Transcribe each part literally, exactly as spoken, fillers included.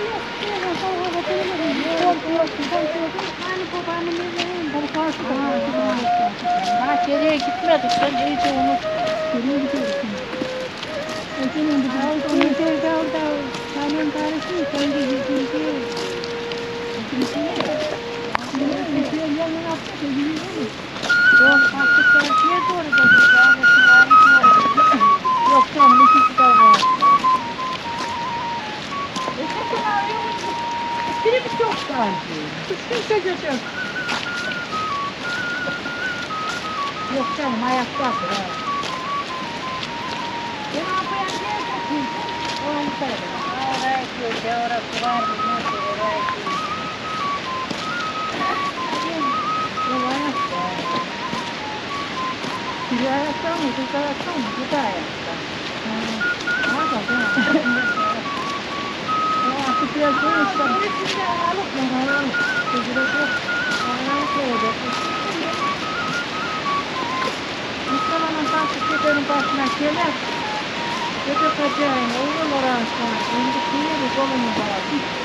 Ha geriye gitmedik. Ben iyice unut. Geriye gidiyoruz. Ötenin bir daha onu içeride orada kanun karısı kendi yüzünü yok artık karşıya doğru gidiyor. Yok canım ikisi de var. Öteki arıyor musun? Biri bir çok sanki. Hiç kimse götür. Yok canım ayaktadır ha. Ben yapaya niye götürdüm? Onu söyle. Oraya gidiyor. Orası var mı? Nasıl oraya gidiyor? Yok ayakta. Bir ayakta mı? Bir ayakta mı? Bir ayakta. Ha bak ya. Artık biraz böyle işte. Şimdi alıp alıp. Kızırıp yok. Alıp koyacak. Mustafa'nın takipçilerin başına gelir. Gece kaçayım. Oğlum orası. Şimdi kıyırız oğlumu var.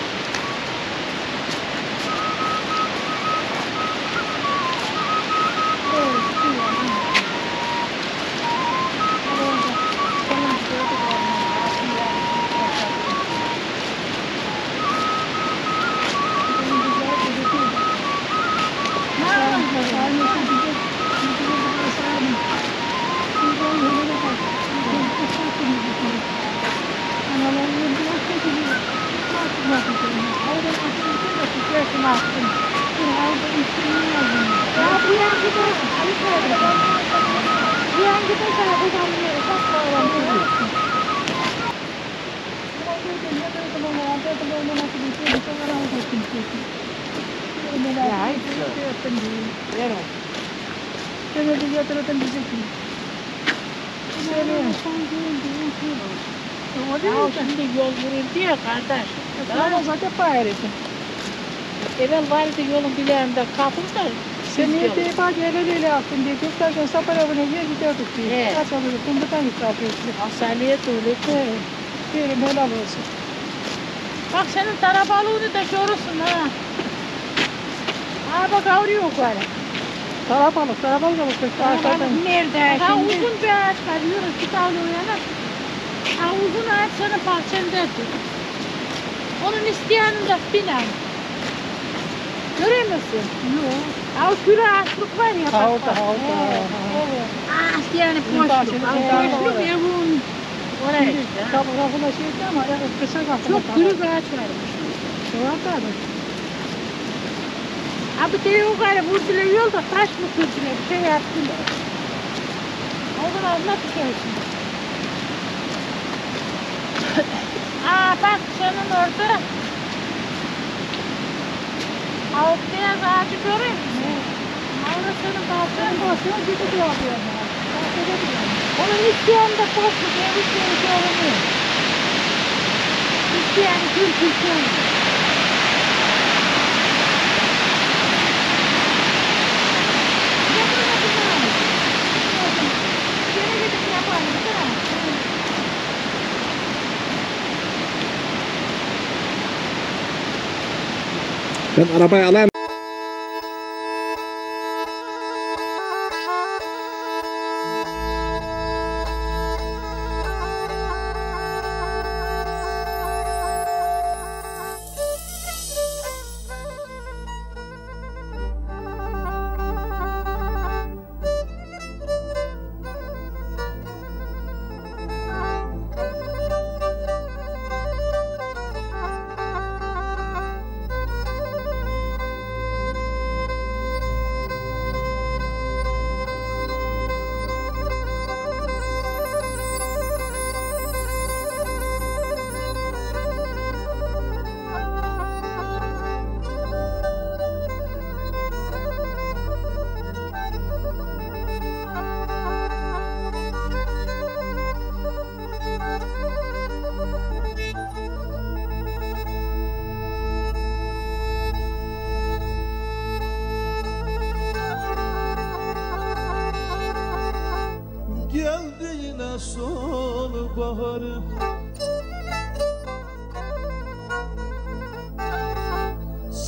Şimdi yol vuruldu ya kardeş. Ama zaten paylaşım. Evvel vardı yolun bileğinde kapıldı. Sen niye deyip hadi el ele yaptın diye. Gösterken sapar avına yer gidiyorduk diye. Evet. Kaç alırız. Bundan israf etsin. Asaliyet öyle. Evet. Diyelim helal olsun. Bak senin tarabalığını da görürsün ha. Ha bak avruyor var. Tarabalık, tarabalık da bakıyor. Tarabalık nerede? Ha uzun bir ağaç var. Yürü git avluyor yana. Ha uzun ağaç senin bahçendedir. Onun isteyenin de binen. Görüyor musun? Yok. Ha o sürü ağaçlık var ya. Ha orada, ha orada. Evet. Ağaç yani boşluk. Boşluk evin. Oraya işte. Tarafına şeydi ama kısa kapıda. Çok kırık ağaç varmış. Orada da. Abi de yukarı vurdular yolda taş mı kırdılar bir şey yaptılar. O zaman anlatacağım. Aa bak senin orada. Avuk beyaz ağacı görüyor musun? Orada senin bahçenin boşluğu gibi de yapıyor. Onun isteyen de boşluk, ev isteyeni görünüyor. İsteyeni gül isteyen. Ben arabayı alayım.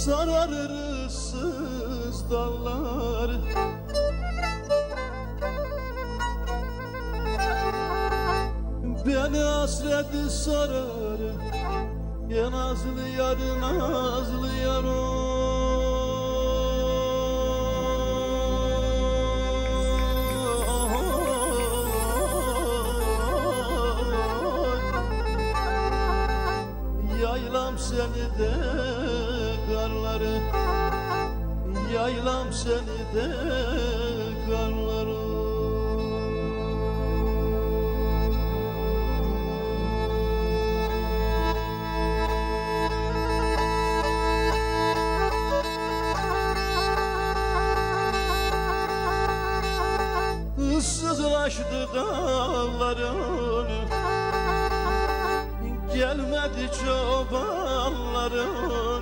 sararır ıssız dallar. Beni hasreti sarar, ya nazlı yar, nazlı yar yaylam seni de karları, yaylam seni de karları. Issızlaştı dağların, gelmedi çobanların,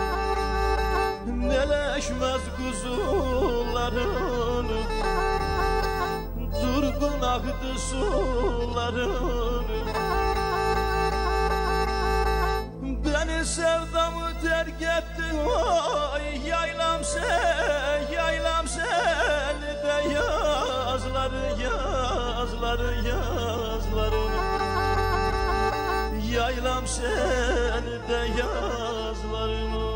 neleşmez kuzuların, durgun aktı suların. Beni sevdamı terk ettin, vay yaylam sen, yaylam seni de yazları, yazları, yazları. Yaylam seni de yazlarını.